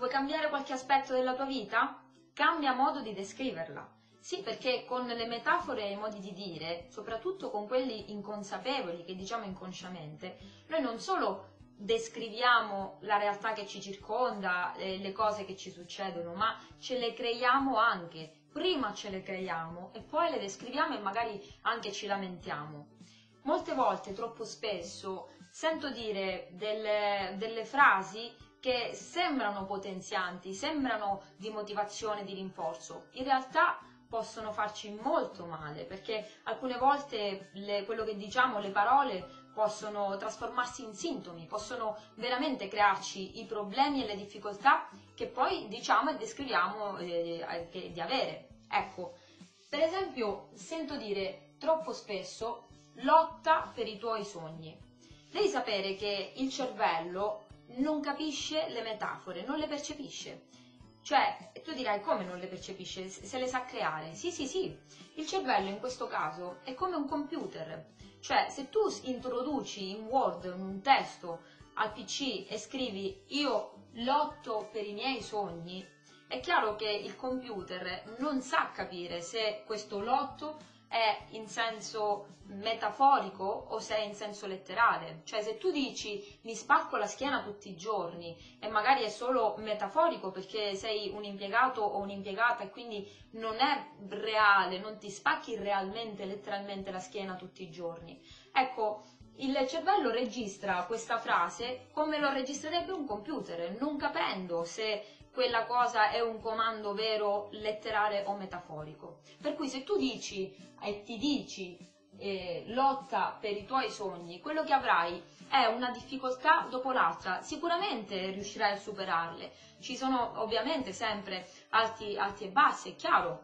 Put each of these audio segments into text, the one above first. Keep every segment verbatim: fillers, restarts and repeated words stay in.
Vuoi cambiare qualche aspetto della tua vita? Cambia modo di descriverla. Sì, perché con le metafore e i modi di dire, soprattutto con quelli inconsapevoli che diciamo inconsciamente, noi non solo descriviamo la realtà che ci circonda, eh, le cose che ci succedono, ma ce le creiamo anche. Prima ce le creiamo e poi le descriviamo e magari anche ci lamentiamo. Molte volte, troppo spesso, sento dire delle, delle frasi che sembrano potenzianti, sembrano di motivazione, di rinforzo. In realtà possono farci molto male, perché alcune volte le, quello che diciamo, le parole, possono trasformarsi in sintomi, possono veramente crearci i problemi e le difficoltà che poi diciamo e descriviamo eh, che, di avere. Ecco, per esempio, sento dire troppo spesso lotta per i tuoi sogni. Devi sapere che il cervello non capisce le metafore, non le percepisce. Cioè, tu dirai, come non le percepisce? Se le sa creare? Sì, sì, sì. Il cervello in questo caso è come un computer. Cioè, se tu introduci in Word un testo al P C e scrivi io lotto per i miei sogni, è chiaro che il computer non sa capire se questo lotto è in senso metaforico o se è in senso letterale. Cioè, se tu dici mi spacco la schiena tutti i giorni e magari è solo metaforico perché sei un impiegato o un'impiegata e quindi non è reale, non ti spacchi realmente, letteralmente la schiena tutti i giorni. Ecco, il cervello registra questa frase come lo registrerebbe un computer, non capendo se quella cosa è un comando vero, letterale o metaforico. Per cui se tu dici e ti dici eh, lotta per i tuoi sogni, quello che avrai è una difficoltà dopo l'altra. Sicuramente riuscirai a superarle. Ci sono ovviamente sempre alti, alti e bassi, è chiaro.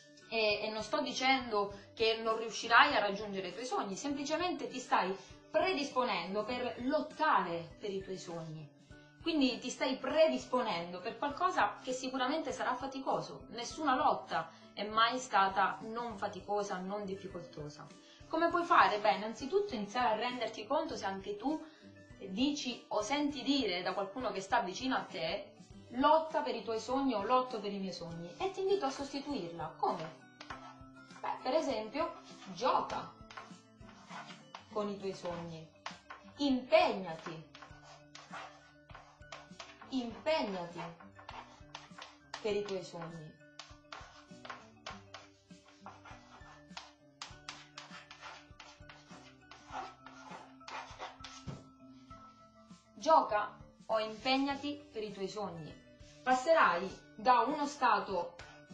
E, e non sto dicendo che non riuscirai a raggiungere i tuoi sogni, semplicemente ti stai predisponendo per lottare per i tuoi sogni. Quindi ti stai predisponendo per qualcosa che sicuramente sarà faticoso. Nessuna lotta è mai stata non faticosa, non difficoltosa. Come puoi fare? Beh, innanzitutto iniziare a renderti conto se anche tu dici o senti dire da qualcuno che sta vicino a te lotta per i tuoi sogni o lotto per i miei sogni, e ti invito a sostituirla. Come? Beh, per esempio, gioca con i tuoi sogni, impegnati. Impegnati per i tuoi sogni. Gioca o impegnati per i tuoi sogni. Passerai da uno stato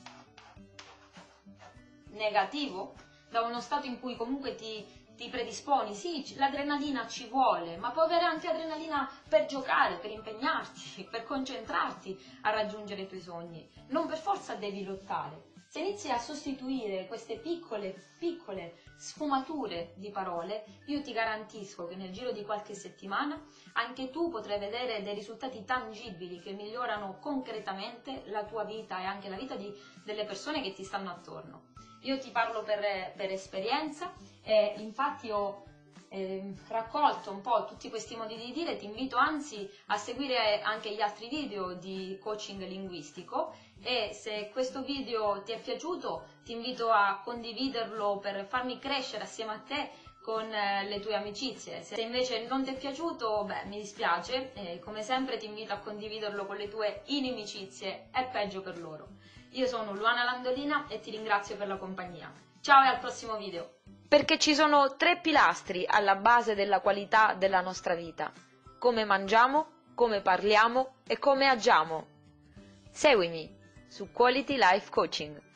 negativo, da uno stato in cui comunque ti ti predisponi, sì, l'adrenalina ci vuole, ma puoi avere anche adrenalina per giocare, per impegnarti, per concentrarti a raggiungere i tuoi sogni. Non per forza devi lottare. Se inizi a sostituire queste piccole, piccole sfumature di parole, io ti garantisco che nel giro di qualche settimana anche tu potrai vedere dei risultati tangibili che migliorano concretamente la tua vita e anche la vita di, delle persone che ti stanno attorno. Io ti parlo per, per esperienza e infatti ho eh, raccolto un po' tutti questi modi di dire. Ti invito anzi a seguire anche gli altri video di coaching linguistico, e se questo video ti è piaciuto ti invito a condividerlo per farmi crescere assieme a te con eh, le tue amicizie. Se invece non ti è piaciuto, beh, mi dispiace, eh, come sempre ti invito a condividerlo con le tue inimicizie, è peggio per loro. Io sono Luana Landolina e ti ringrazio per la compagnia. Ciao e al prossimo video! Perché ci sono tre pilastri alla base della qualità della nostra vita: come mangiamo, come parliamo e come agiamo. Seguimi su Quality Life Coaching.